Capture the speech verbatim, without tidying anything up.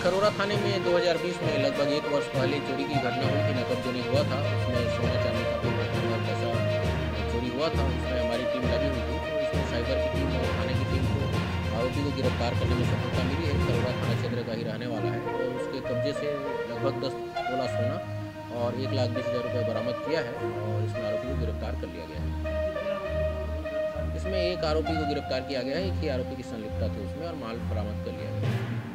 खरोरा थाने में दो हज़ार बीस में लगभग एक वर्ष पहले चोरी की घटना हुई थी। नकद चोरी हुआ था, उसमें सोना चांदी का कोई महत्वपूर्ण पैसा चोरी हुआ था। उसमें हमारी टीम लगी हुई थी, तो इसमें साइबर की टीम और थाने की टीम को आरोपी को गिरफ्तार करने में सफलता मिली है। खरोरा थाना क्षेत्र का ही रहने वाला है और उसके कब्जे से लगभग दस तोला सोना और एक लाख बीस हज़ार रुपये बरामद किया है और इसमें आरोपी को गिरफ्तार कर लिया गया है। इसमें एक आरोपी को गिरफ्तार किया गया है, एक ही आरोपी की संलिप्तता थी उसमें और माल बरामद कर लिया गया है।